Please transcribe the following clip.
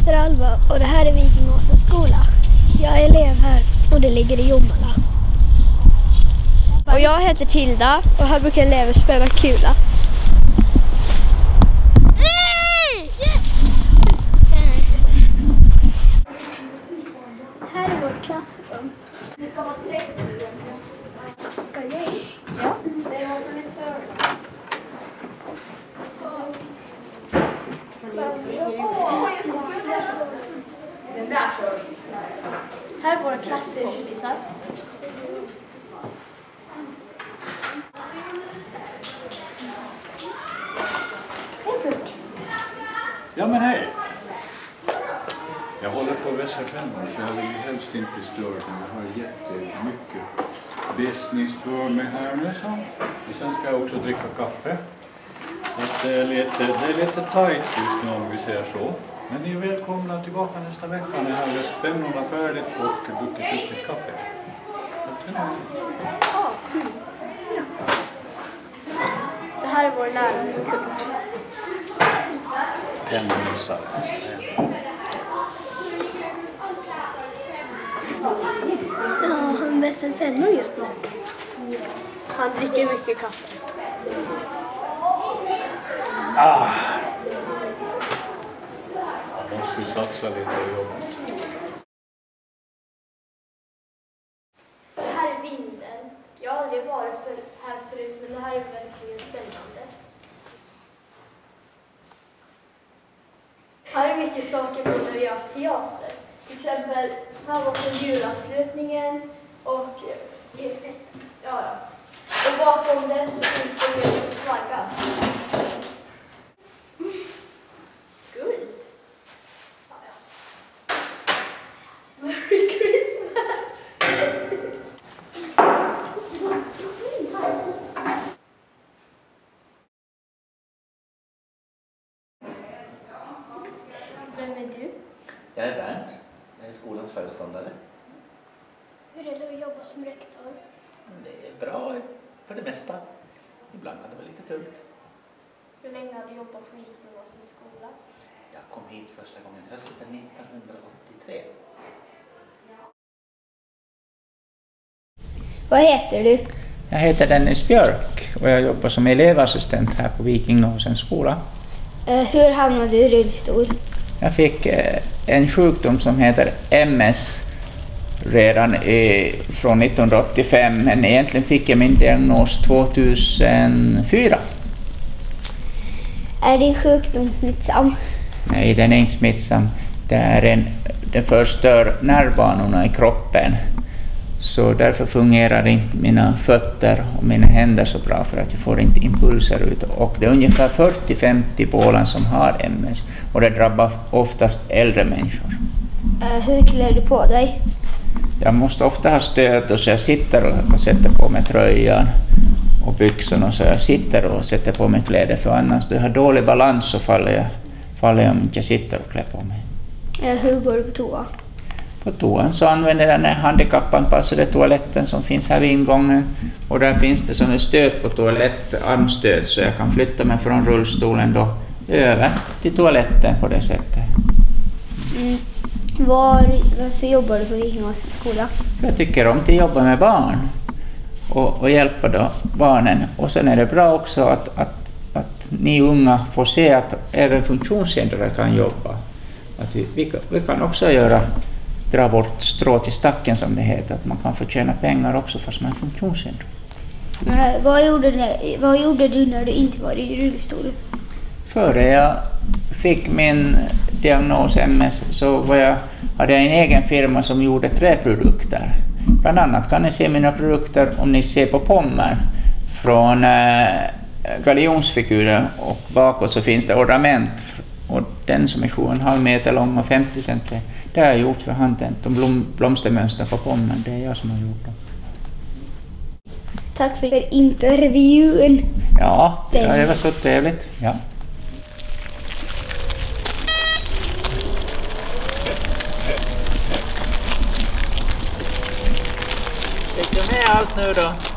heter Alva och det här är Vikingåsens skola. Jag är elev här och det ligger i Jomala. Och jag heter Tilda och här brukar elever spela kula. Här är vårt klassrum. Det ska vara 30. Ska jag? Ja, det var den inte. Den där kör vi. Här är våra klasskompisar. Hej Kurt. Ja men hej. Jag håller på att vässa pennan så jag vill helst inte störa, men jag har jättemycket business för mig här nu så. Och sen ska jag också dricka kaffe. Att det är lite tajt just nu om vi säger så. Men ni är välkomna tillbaka nästa vecka när jag har läst pennorna färdigt och druckit upp ett kaffe. Det här är vår lärare Kurt. Pennorna. Ja, han vässar pennor just nu. Han dricker mycket kaffe. Jag måste satsa lite på jobbet. Det här är vinden. Jag har aldrig varit här förut, men det här är verkligen spännande. Här är mycket saker från när vi har haft teater. Till exempel, här var från julavslutningen och ja. Och bakom den så finns det Jesus flagga. Guld. Ja. Merry Christmas! Vem är du? Jag är Bernt. Jag är skolans föreståndare. Hur är det att jobba som rektor? Det är bra för det mesta. Ibland kan det vara lite tungt. Hur länge har du jobbat på Vikingåsens skola? Jag kom hit första gången hösten 1983. Vad heter du? Jag heter Dennis Björk och jag jobbar som elevassistent här på Vikingåsens skola. Hur hamnade du i rullstol? Jag fick en sjukdom som heter MS redan från 1985, men egentligen fick jag min diagnos 2004. Är din sjukdom smittsam? Nej, den är inte smittsam. Den förstör nervbanorna i kroppen. Så därför fungerar inte mina fötter och mina händer så bra för att jag får inte impulser ut. Och det är ungefär 40-50 på Åland som har MS och det drabbar oftast äldre människor. Hur klär du på dig? Jag måste ofta ha stöd och så jag sitter och sätter på mig tröjan och byxorna så jag sitter och sätter på mig kläder för annars då jag har dålig balans så faller jag om inte jag sitter och klär på mig. Hur går du på toa? På toan så använder jag den här handikappanpassade toaletten som finns här vid ingången. Och där finns det som ett stöd på armstöd så jag kan flytta mig från rullstolen då över till toaletten på det sättet. Varför jobbar du på Vikingåsens skola? Jag tycker om att jobba med barn och hjälpa då barnen. Och sen är det bra också att ni unga får se att även funktionshindrade kan jobba. Att vi kan också dra vårt strå till stacken som det heter, att man kan få tjäna pengar också fast man är funktionshindrad. Vad gjorde du när du inte var i rullstol? Före jag fick min diagnos MS så hade jag en egen firma som gjorde träprodukter. Bland annat kan ni se mina produkter om ni ser på pommar från galjonsfigurer och bakåt så finns det ornament. Och den som är 7,5 meter lång och 50 cm, det har jag gjort för handen. De blomstermönster på pommen, det är jag som har gjort dem. Tack för intervjun. Ja, det var så trevligt. Ja. Fick du med allt nu då?